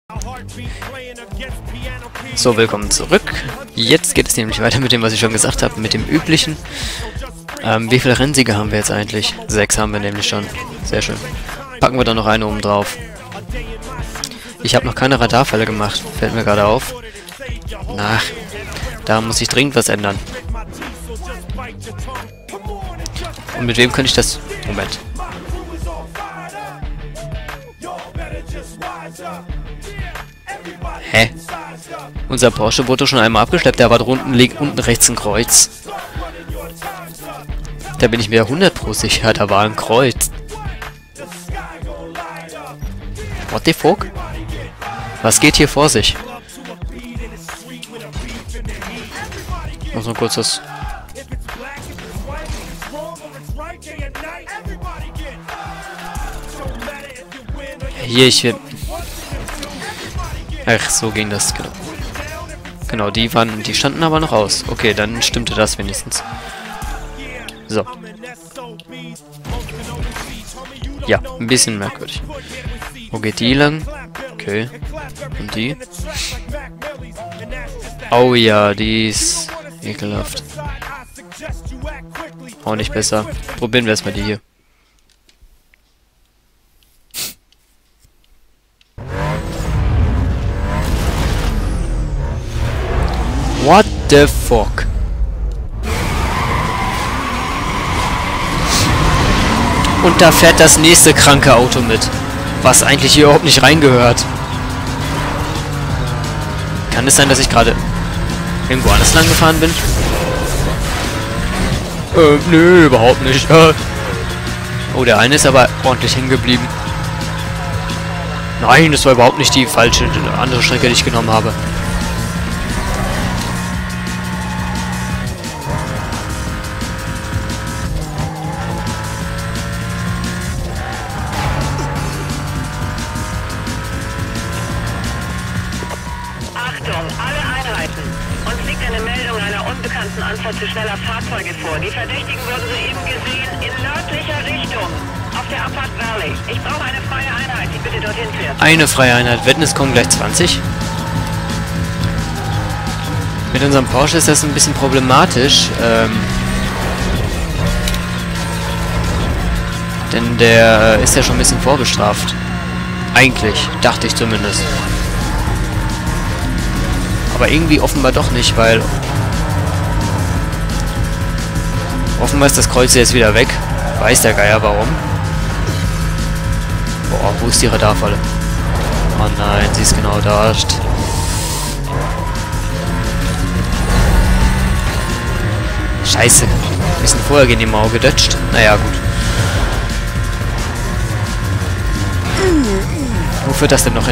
So, willkommen zurück. Jetzt geht es nämlich weiter mit dem, was ich schon gesagt habe, mit dem üblichen. Wie viele Rennsieger haben wir jetzt eigentlich? 6 haben wir nämlich schon. Sehr schön. Packen wir da noch eine oben drauf. Ich habe noch keine Radarfälle gemacht, fällt mir gerade auf. Na, da muss ich dringend was ändern. Und mit wem könnte ich das... Moment. Hä? Unser Porsche wurde schon einmal abgeschleppt, der war drunten, liegt unten rechts ein Kreuz. Da bin ich mir 100% sicher, da war ein Kreuz. What the fuck? Was geht hier vor sich? Ich muss noch kurz das... Hier, ich will... Ach, so ging das, genau. Genau, die standen aber noch aus. Okay, dann stimmte das wenigstens. So. Ja, ein bisschen merkwürdig. Wo geht die lang? Okay. Und die? Oh ja, die ist ekelhaft. Auch nicht besser. Probieren wir erstmal die hier. What the fuck? Und da fährt das nächste kranke Auto mit, was eigentlich hier überhaupt nicht reingehört. Kann es sein, dass ich gerade irgendwo anders lang gefahren bin? Nö, überhaupt nicht. Oh, der eine ist aber ordentlich hängen geblieben. Nein, das war überhaupt nicht die falsche, andere Strecke, die ich genommen habe. Anzahl zu schneller Fahrzeuge vor. Die Verdächtigen wurden soeben gesehen in nördlicher Richtung auf der Abfahrt Valley. Ich brauche eine freie Einheit, die bitte dorthin fährt. Eine freie Einheit. Wetten, es kommen gleich 20? Mit unserem Porsche ist das ein bisschen problematisch. Denn der ist ja schon ein bisschen vorbestraft. Eigentlich, dachte ich zumindest. Aber irgendwie offenbar doch nicht, weil... Offenbar ist das Kreuz jetzt wieder weg. Weiß der Geier warum. Boah, wo ist die Radarfalle? Oh nein, sie ist genau da. Scheiße. Ein bisschen vorher gehen die Mauer gedutscht. Naja, gut. Wo führt das denn noch hin?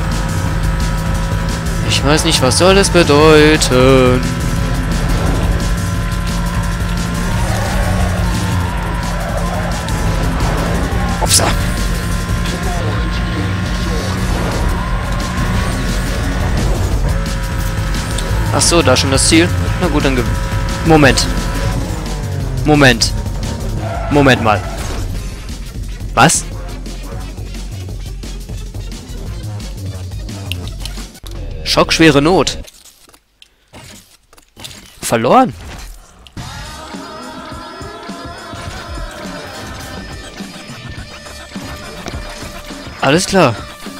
Ich weiß nicht, was soll es bedeuten. Upsa. Ach so, da schon das Ziel? Na gut, dann Moment. Moment mal. Was? Schockschwere Not. Verloren. Alles klar.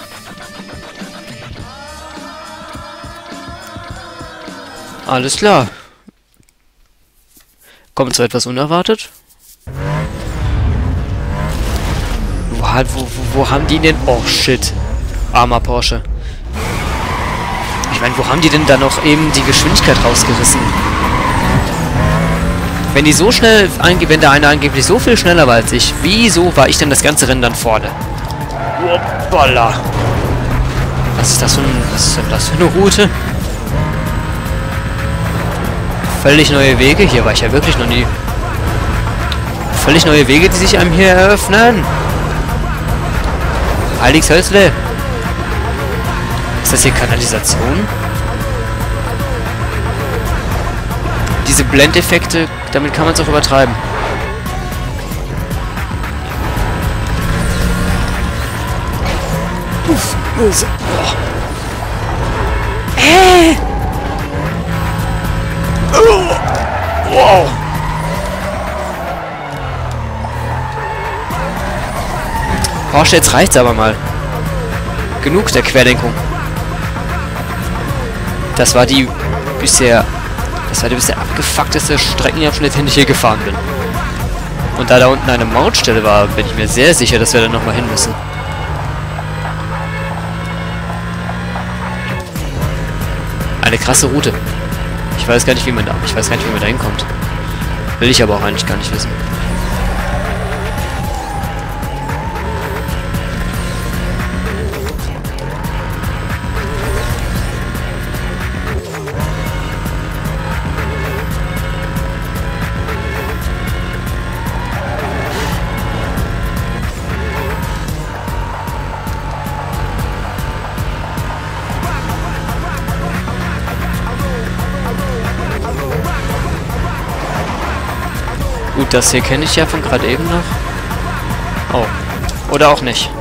Alles klar. Kommt so etwas unerwartet? Wo haben die denn... Oh, shit. Armer Porsche. Ich meine, wo haben die denn da noch eben die Geschwindigkeit rausgerissen? Wenn die so schnell... Wenn der eine angeblich so viel schneller war als ich, wieso war ich denn das ganze Rennen dann vorne? Hoppala. Was ist denn das für eine Route? Völlig neue Wege. Hier war ich ja wirklich noch nie. Völlig neue Wege, die sich einem hier eröffnen. Heiliges Hölzle. Ist das hier Kanalisation? Diese Blendeffekte, damit kann man es auch übertreiben. Uff, oh. Hä? Oh. Wow. Porsche, jetzt reicht's aber mal. Genug der Querlenkung. Das war die bisher abgefuckteste Streckenabschnitt, den ich hier gefahren bin. Und da unten eine Mautstelle war, bin ich mir sehr sicher, dass wir da nochmal hin müssen. Eine krasse Route. Ich weiß gar nicht, wie man da hinkommt. Will ich aber auch eigentlich gar nicht wissen. Gut, das hier kenne ich ja von gerade eben noch. Oh. Oder auch nicht.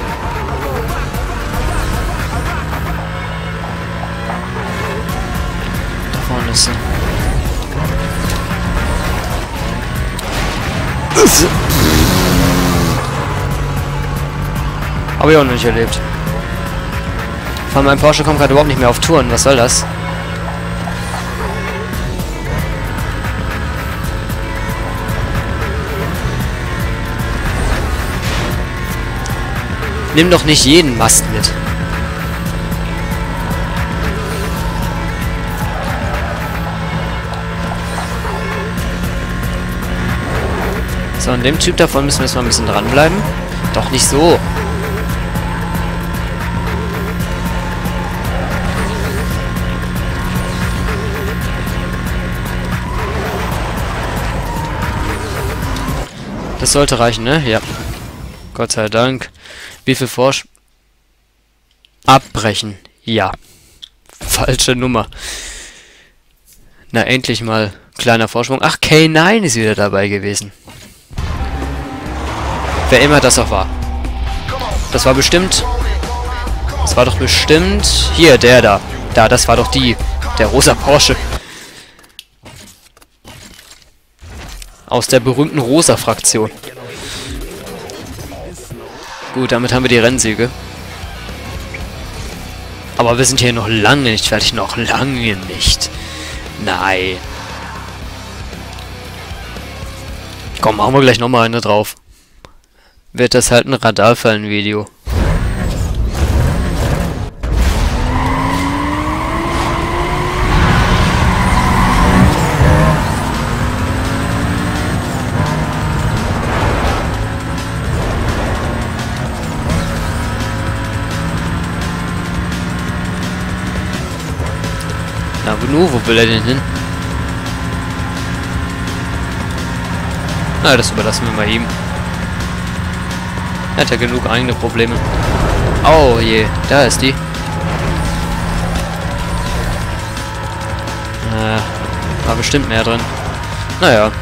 Da vorne ist sie. Habe ich auch noch nicht erlebt. Von meinem Porsche kommt gerade überhaupt nicht mehr auf Touren. Was soll das? Nimm doch nicht jeden Mast mit. So, an dem Typ davon müssen wir jetzt mal ein bisschen dranbleiben. Doch nicht so. Das sollte reichen, ne? Ja. Gott sei Dank. Wie viel Abbrechen. Ja. Falsche Nummer. Na, endlich mal kleiner Vorsprung. Ach, K9 ist wieder dabei gewesen. Wer immer das auch war. Das war bestimmt... Das war doch bestimmt... Hier, der da. Da, das war doch der rosa Porsche. Aus der berühmten Rosa-Fraktion. Gut, damit haben wir die Rennsiege. Aber wir sind hier noch lange nicht fertig. Noch lange nicht. Nein. Komm, machen wir gleich nochmal eine drauf. Wird das halt ein Radarfallen-Video. Na, wo will er denn hin? Na, das überlassen wir mal ihm. Er hat ja genug eigene Probleme. Oh je, da ist die. War bestimmt mehr drin. Naja.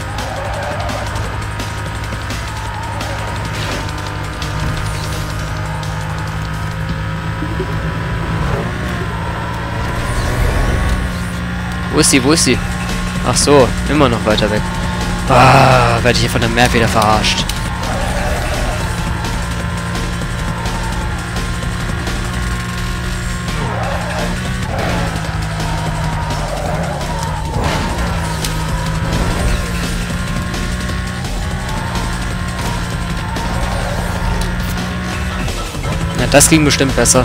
Wo ist sie? Wo ist sie? Ach so, immer noch weiter weg. Ah, werde ich hier von der Map wieder verarscht. Na, das ging bestimmt besser.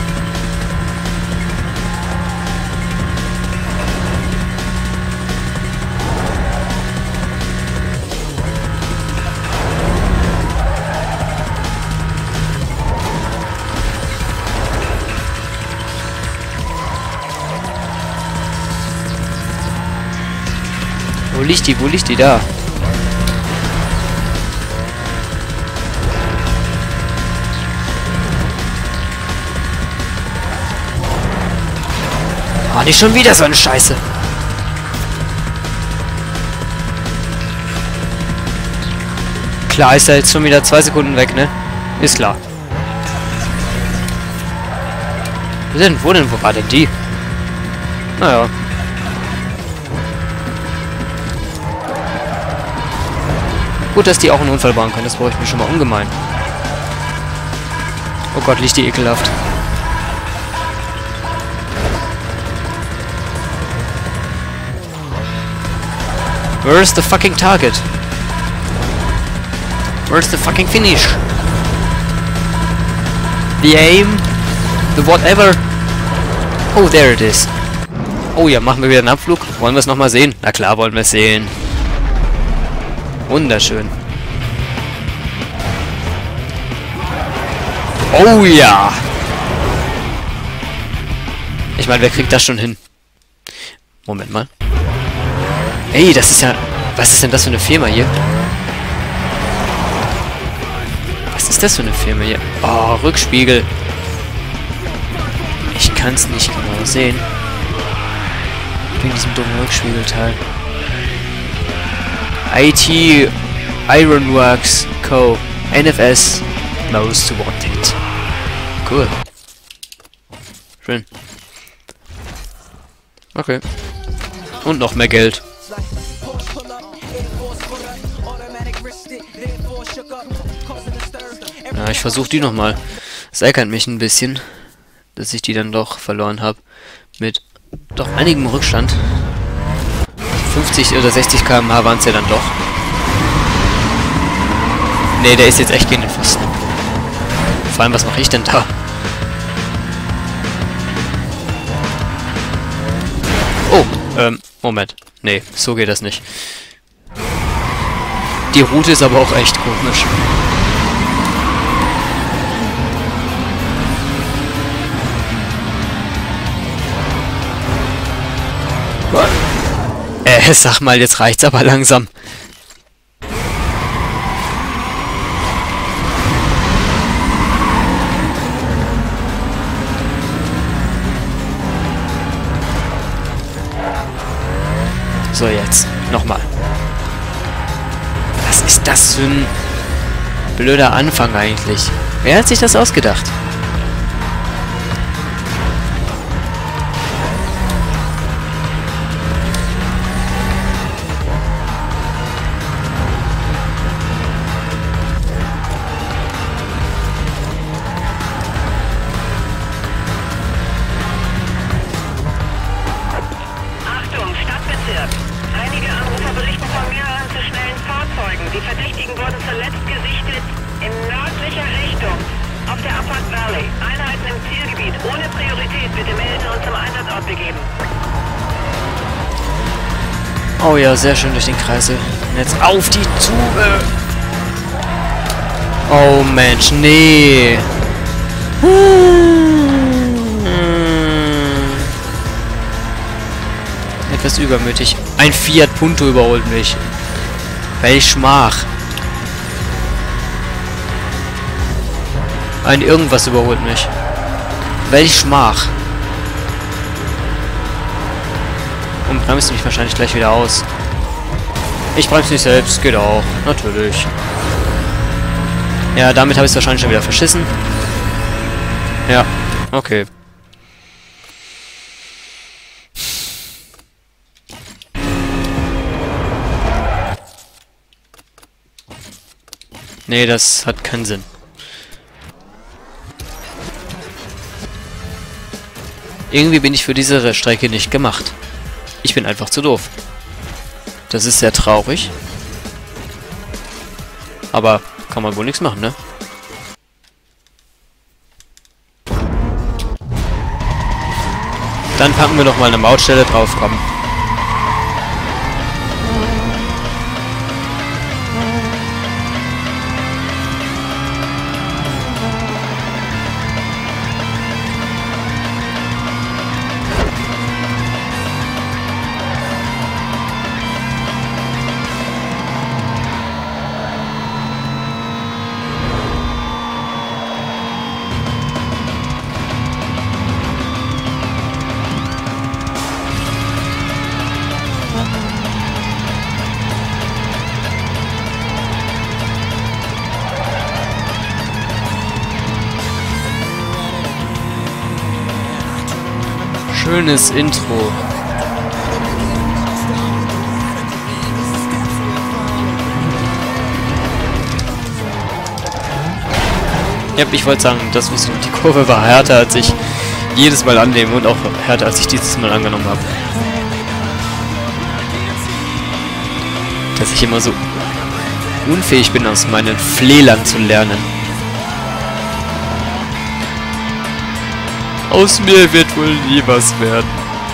Wo liegt die? Wo liegt die? Da. Oh, nicht schon wieder so eine Scheiße. Klar ist er jetzt schon wieder 2 Sekunden weg, ne? Ist klar. Wo war denn die? Naja. Gut, dass die auch einen Unfall bauen können. Das brauche ich mir schon mal ungemein. Oh Gott, liegt die ekelhaft. Where's the fucking target? Where's the fucking finish? The aim? The whatever? Oh, there it is. Oh ja, machen wir wieder einen Abflug. Wollen wir es nochmal sehen? Na klar, wollen wir es sehen. Wunderschön. Oh ja! Ich meine, wer kriegt das schon hin? Moment mal. Ey, das ist ja... Was ist denn das für eine Firma hier? Was ist das für eine Firma hier? Oh, Rückspiegel. Ich kann es nicht genau sehen. Wegen diesem dummen Rückspiegelteil. IT Ironworks Co. NFS Most Wanted. Cool. Schön. Okay. Und noch mehr Geld. Ja, ich versuche die nochmal. Es ärgert mich ein bisschen, dass ich die dann doch verloren habe. Mit doch einigem Rückstand. 50 oder 60 km/h waren es ja dann doch. Ne, der ist jetzt echt gegen den Pfosten. Vor allem, was mache ich denn da? Oh, Moment. Nee, so geht das nicht. Die Route ist aber auch echt komisch. Sag mal, jetzt reicht's aber langsam. So, jetzt. Nochmal. Was ist das für ein blöder Anfang eigentlich? Wer hat sich das ausgedacht? Einige Anrufer berichten von mehreren zu schnellen Fahrzeugen. Die Verdächtigen wurden zuletzt gesichtet in nördlicher Richtung auf der Upper Valley. Einheiten im Zielgebiet ohne Priorität bitte melden und zum Einsatzort begeben. Oh ja, sehr schön durch den Kreisel. Und jetzt auf die Tube! Oh Mensch, nee! Etwas übermütig. Ein Fiat Punto überholt mich. Welch Schmach. Ein irgendwas überholt mich. Welch Schmach. Und bremst mich wahrscheinlich gleich wieder aus. Ich bremse mich selbst, geht auch. Natürlich. Ja, damit habe ich es wahrscheinlich schon wieder verschissen. Ja, okay. Nee, das hat keinen Sinn. Irgendwie bin ich für diese Strecke nicht gemacht. Ich bin einfach zu doof. Das ist sehr traurig. Aber kann man wohl nichts machen, ne? Dann packen wir noch mal eine Mautstelle drauf, komm. Schönes Intro. Ja, ich wollte sagen, das was die Kurve war härter, als ich jedes Mal annehme und auch härter, als ich dieses Mal angenommen habe. Dass ich immer so unfähig bin, aus meinen Fehlern zu lernen. Aus mir wird wohl nie was werden.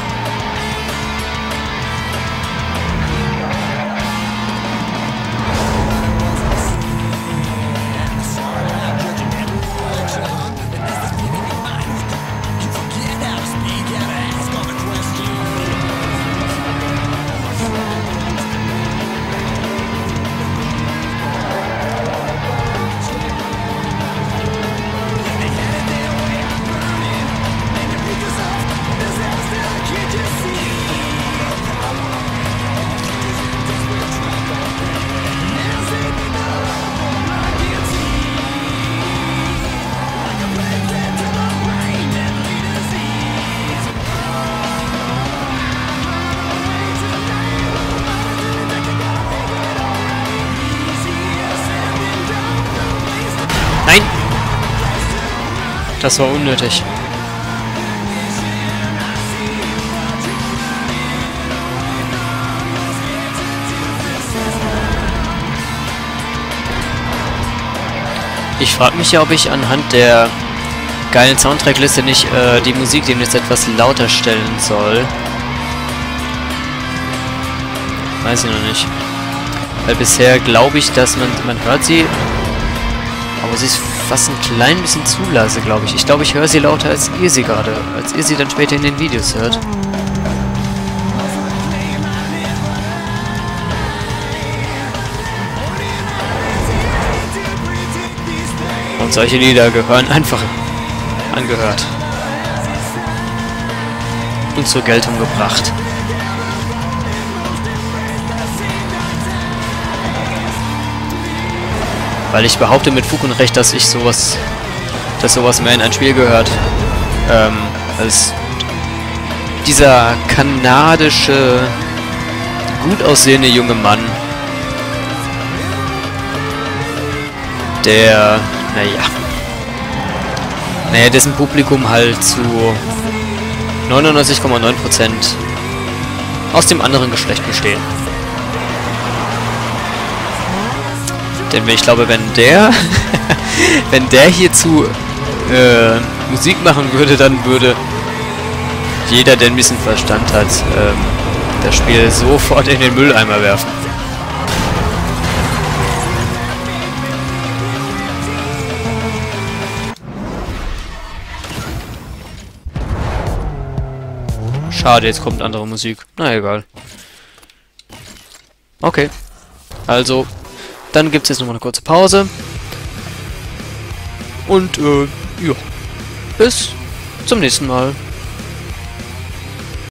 Nein! Das war unnötig. Ich frage mich ja, ob ich anhand der geilen Soundtrackliste nicht die Musik demnächst etwas lauter stellen soll. Weiß ich noch nicht. Weil bisher glaube ich, dass man hört sie, aber sie ist fast ein klein bisschen zu leise, glaube ich. Ich glaube, ich höre sie lauter, als ihr sie dann später in den Videos hört. Und solche Lieder gehören einfach angehört. Und zur Geltung gebracht. Weil ich behaupte mit Fug und Recht, dass sowas mehr in ein Spiel gehört. Als dieser kanadische, gut aussehende junge Mann, der, dessen Publikum halt zu 99,9% aus dem anderen Geschlecht bestehen. Denn ich glaube, wenn der hierzu Musik machen würde, dann würde jeder, der ein bisschen Verstand hat, das Spiel sofort in den Mülleimer werfen. Schade, jetzt kommt andere Musik. Na egal. Okay. Also, dann gibt es jetzt nochmal eine kurze Pause. Und, ja. Bis zum nächsten Mal.